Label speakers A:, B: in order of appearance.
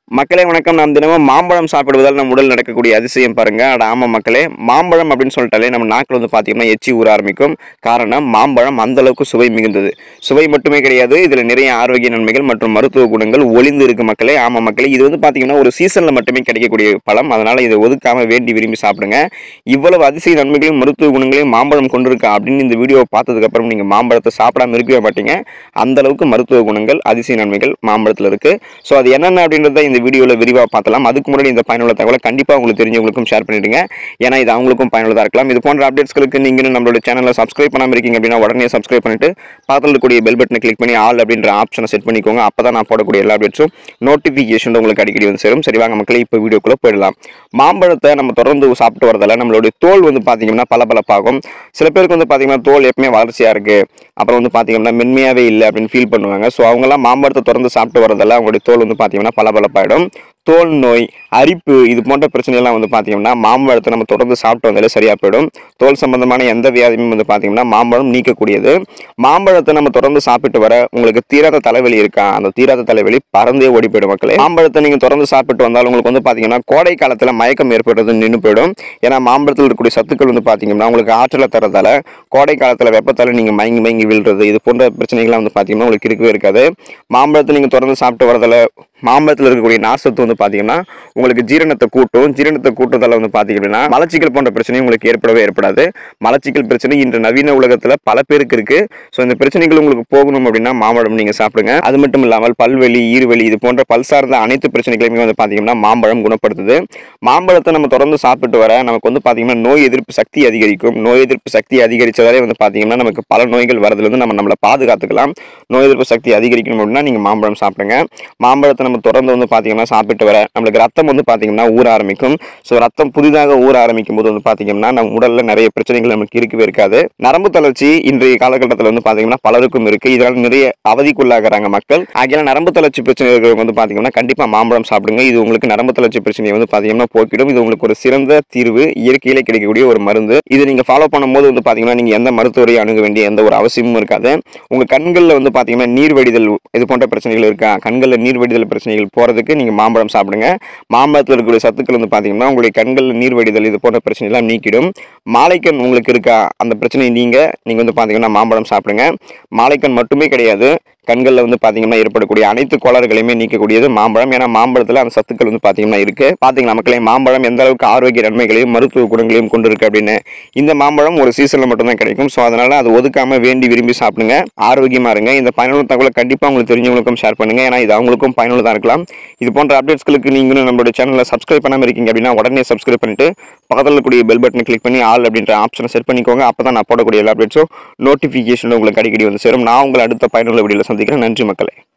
A: மக்களே வணக்கம். நாம் தினமும் மாம்பழம் சாப்பிடுவதால் நம் உடல் நடக்கக்கூடிய அதிசயம் பாருங்க. அட ஆமா மக்களே, மாம்பழம் அப்படின்னு சொல்லிட்டாலே நம்ம நாக்கில் பார்த்தீங்கன்னா எச்சி ஊற ஆரம்பிக்கும். காரணம், மாம்பழம் அந்த அளவுக்கு சுவை மிகுந்தது. சுவை மட்டுமே கிடையாது, இதில் நிறைய ஆரோக்கிய நன்மைகள் மற்றும் மருத்துவ குணங்கள் ஒளிந்து இருக்கு மக்களே. ஆமா மக்களே, இது பார்த்தீங்கன்னா ஒரு சீசனில் மட்டுமே கிடைக்கக்கூடிய பழம். அதனால் இதை ஒதுக்காமல் வேண்டி விரும்பி சாப்பிடுங்க. இவ்வளவு அதிசய நன்மைகளையும் மருத்துவ குணங்களையும் மாம்பழம் கொண்டிருக்கா அப்படின்னு இந்த வீடியோவை பார்த்ததுக்கப்புறம் நீங்கள் மாம்பழத்தை சாப்பிடாம இருக்கவே மாட்டீங்க. அந்த அளவுக்கு மருத்துவ குணங்கள், அதிசய நன்மைகள் மாம்பழத்தில் இருக்குது. ஸோ அது என்னென்ன அப்படின்றத இந்த வீடியோவில் விரிவாக பார்த்தலாம். அதுக்கு முன்னாடி இந்த பயனுள்ள தகவலை கண்டிப்பாக உங்களுக்கு தெரிஞ்சவங்களுக்கும் ஷேர் பண்ணிடுங்க. ஏன்னா இது அவங்களுக்கும் பயனுள்ளதாக இருக்கலாம். இது போன்ற அப்டேட்ஸ்களுக்கு நீங்கள் நம்மளோட சேனலை சப்ஸ்கிரைப் பண்ணாமல் இருக்கீங்க அப்படின்னா உடனே சப்ஸ்கிரைப் பண்ணிட்டு பக்கத்தில் இருக்கக்கூடிய பெல் பட்டனை கிளிக் பண்ணி ஆல் அப்படின்ற ஆப்ஷனை செட் பண்ணிக்கோங்க. அப்போ தான் நான் போடக்கூடிய எல்லா அப்டேட்ஸும் நோட்டிஃபிகேஷன் உங்களுக்கு அடிக்கடி வந்து சேரும். சரி வாங்க மக்களே, இப்போ வீடியோக்குள்ளே போயிடலாம். மாம்பழத்தை நம்ம தொடர்ந்து சாப்பிட்டு வரதால நம்மளுடைய தோல் பார்த்தீங்கன்னா பளபளப்பாகும். சில பேருக்கு பார்த்தீங்கன்னா தோல் எப்பவுமே வளர்ச்சியாக இருக்குது, அப்புறம் பார்த்தீங்கன்னா மென்மையாகவே இல்லை அப்படின்னு ஃபீல் பண்ணுவாங்க. ஸோ அவங்களாம் மாம்பழத்தை தொடர்ந்து சாப்பிட்டு வரதால அவங்களுடைய தோல் பார்த்தீங்கன்னா பளபளப்பாயிடும். தோல் நோய், அரிப்பு இது போன்ற பிரச்சனைலாம் பார்த்தீங்கன்னா மாம்பழத்தை நம்ம தொடர்ந்து சாப்பிட்டு வந்தாலே சரியாக போயிடும். தோல் சம்பந்தமான எந்த வியாதியும் பார்த்தீங்கன்னா மாம்பழம் நீக்கக்கூடியது. மாம்பழத்தை நம்ம தொடர்ந்து சாப்பிட்டு வர உங்களுக்கு தீராத தலைவலி இருக்கா? அந்த தீராத தலைவலி பறந்தே ஓடி போயிடும் மக்களே. மாம்பழத்தை நீங்கள் தொடர்ந்து சாப்பிட்டு வந்தால் உங்களுக்கு பார்த்தீங்கன்னா கோடை காலத்தில் மயக்கம் ஏற்படுறது நின்று போயிடும். ஏன்னா மாம்பழத்தில் இருக்கக்கூடிய சத்துக்கள் பார்த்தீங்கன்னா உங்களுக்கு ஆற்றலை தரதால கோடை காலத்தில் வெப்பத்தால் நீங்கள் மயங்கி மயங்கி விழுறது இது போன்ற பிரச்சனைகள்லாம் பார்த்தீங்கன்னா உங்களுக்கு இருக்கவே இருக்காது. மாம்பழத்தை நீங்கள் தொடர்ந்து சாப்பிட்டு வரதால மாம்பழத்தில் இருக்கக்கூடிய நார்சத்து பார்த்தீங்கன்னா உங்களுக்கு ஜீரணத்தை கூட்டும். ஜீரணத்தை கூட்டுறதால பார்த்தீங்கன்னா மலச்சிக்கல் போன்ற பிரச்சனை உங்களுக்கு ஏற்படாது. மலச்சிக்கல் பிரச்சனை இன்று நவீன உலகத்தில் பல பேருக்கு இருக்கு. ஸோ இந்த பிரச்சனைகள் உங்களுக்கு போகணும் அப்படின்னா மாம்பழம் நீங்கள் சாப்பிடுங்க. அது மட்டும் இல்லாமல் பல்வலி, ஈறுவலி இது போன்ற பல் சார்ந்த அனைத்து பிரச்சனைகளையுமே பார்த்தீங்கன்னா மாம்பழம் குணப்படுத்துது. மாம்பழத்தை நம்ம தொடர்ந்து சாப்பிட்டு வர நமக்கு பார்த்தீங்கன்னா நோய் எதிர்ப்பு சக்தி அதிகரிக்கும். நோய் எதிர்ப்பு சக்தி அதிகரிச்சதாலே பார்த்தீங்கன்னா நமக்கு பல நோய்கள் வரதுலேருந்து நம்மளை பாதுகாத்துக்கலாம். நோய் எதிர்ப்பு சக்தி அதிகரிக்கணும் அப்படின்னா நீங்கள் மாம்பழம் சாப்பிடுங்க. மாம்பழத்தை நம்ம தொடர்ந்து பார்த்தீங்கன்னா சாப்பிட்டு வர நம்மளுக்கு ரத்தம் பார்த்தீங்கன்னா ஊற ஆரம்பிக்கும். ஸோ ரத்தம் புதிதாக ஊற ஆரம்பிக்கும் போது பார்த்தீங்கன்னா நம்ம உடல்ல நிறைய பிரச்சனைகள் நமக்கு இருக்கவே இருக்காது. நரம்பு தளர்ச்சி இன்றைய காலகட்டத்தில் பார்த்தீங்கன்னா பலருக்கும் இருக்கு. இதனால நிறைய அவதிக்குள்ளாகிறாங்க மக்கள். ஆகிய நரம்பு தளர்ச்சி பிரச்சனை இருக்கிறவங்க பார்த்தீங்கன்னா கண்டிப்பா மாம்பழம் சாப்பிடுங்க. இது உங்களுக்கு நரம்பு தளர்ச்சி பிரச்சனையை பார்த்தீங்கன்னா போக்கிடும். இது உங்களுக்கு ஒரு சிறந்த தீர்வு, இயற்கையிலே கிடைக்கக்கூடிய ஒரு மருந்து. இது நீங்க ஃபாலோ பண்ணும்போது பார்த்தீங்கன்னா நீங்க எந்த மருத்துவரை அணுக வேண்டிய எந்த ஒரு அவசியமும் இருக்காது. உங்க கண்களில் பார்த்தீங்கன்னா நீர் வடிதல் இது போன்ற பிரச்சனைகள் இருக்கா? கண்களில் நீர் வடிதல் பிரச்சனைகள் போறதுக்கு நீங்க மாம்பழம் சாப்பிடுங்க. மாம்பழத்தில் இருக்கக்கூடிய சத்துக்கள் பார்த்தீங்கன்னா உங்களுடைய கண்களில் நீர் வடிதல் இது போன்ற பிரச்சனை எல்லாம் நீக்கிடும். மாலைக்கண் உங்களுக்கு இருக்கா? அந்த பிரச்சனையை நீங்க பார்த்தீங்கன்னா மாம்பழம் சாப்பிடுங்க. மாலைக்கண் மட்டுமே கிடையாது, கண்களில் பார்த்தீங்கன்னா ஏற்படக்கூடிய அனைத்து கோளாறுகளையுமே நீக்கக்கூடியது மாம்பழம். ஏன்னா மாம்பழத்தில் அந்த சத்துக்கள் பார்த்தீங்கன்னா இருக்கு. பார்த்தீங்களா மக்களே, மாம்பழம் எந்த அளவுக்கு ஆரோக்கிய நன்மைகளையும் மருத்துவ குணங்களையும் கொண்டு இருக்கு அப்படின்னு. இந்த மாம்பழம் ஒரு சீசனில் மட்டும்தான் கிடைக்கும். ஸோ அதனால அது ஒதுக்காம வேண்டி விரும்பி சாப்பிடுங்க. ஆரோக்கியமா இருங்க. இந்த பயனுள்ள தகவலை கண்டிப்பாக உங்களுக்கு தெரிஞ்சவங்களுக்கும் ஷேர் பண்ணுங்க. ஏன்னா இது அவங்களுக்கும் பயனுள்ளதாக இருக்கலாம். இது போன்ற அப்டேட்ஸ்களுக்கு நீங்களும் நம்மளோட சேனலை சப்ஸ்கிரைப் பண்ணாமல் இருக்கீங்க அப்படின்னா உடனே சப்ஸ்கிரைப் பண்ணிட்டு பக்கத்தில் இருக்கக்கூடிய பெல் பட்டனை கிளிக் பண்ணி ஆல் அப்படின்ற ஆப்ஷனை செட் பண்ணிக்கோங்க. அப்போ தான் நான் போடக்கூடிய எல்லா அப்டேட்ஸும் நோட்டிஃபிகேஷன் உங்களுக்கு அடிக்கடி வந்து சேரும். நான் உங்களை அடுத்த பயனுள்ள வீடியோவில் சந்திக்கிறேன். நன்றி மக்களே.